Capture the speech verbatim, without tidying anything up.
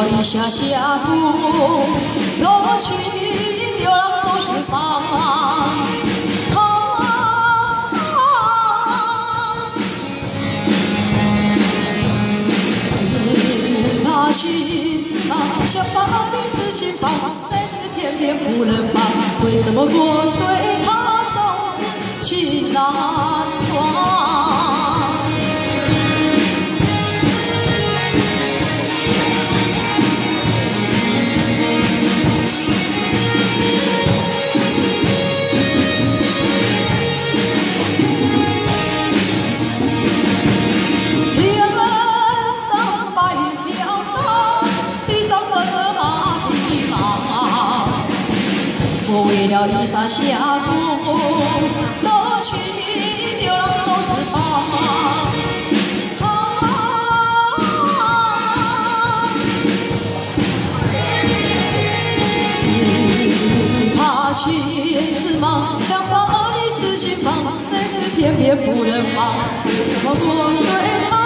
了一下下步，落去流浪走四方。司马去司马，想把你死心放，但是偏偏不能放。为什么我对他总是情难忘？ 我为了丽莎下毒，落去流浪走四方。只怕去司马，想把你死心放，但是偏偏不能放。为什么我对他？